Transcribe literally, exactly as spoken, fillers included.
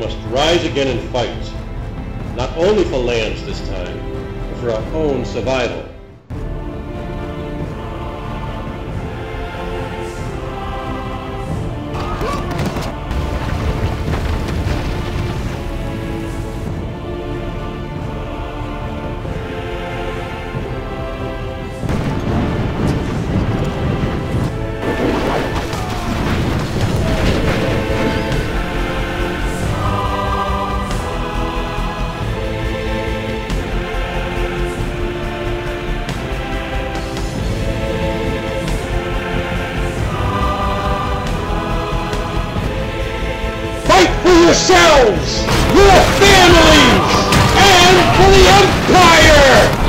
must rise again and fight, not only for lands this time, but for our own survival. Yourselves, your families, and for the Empire!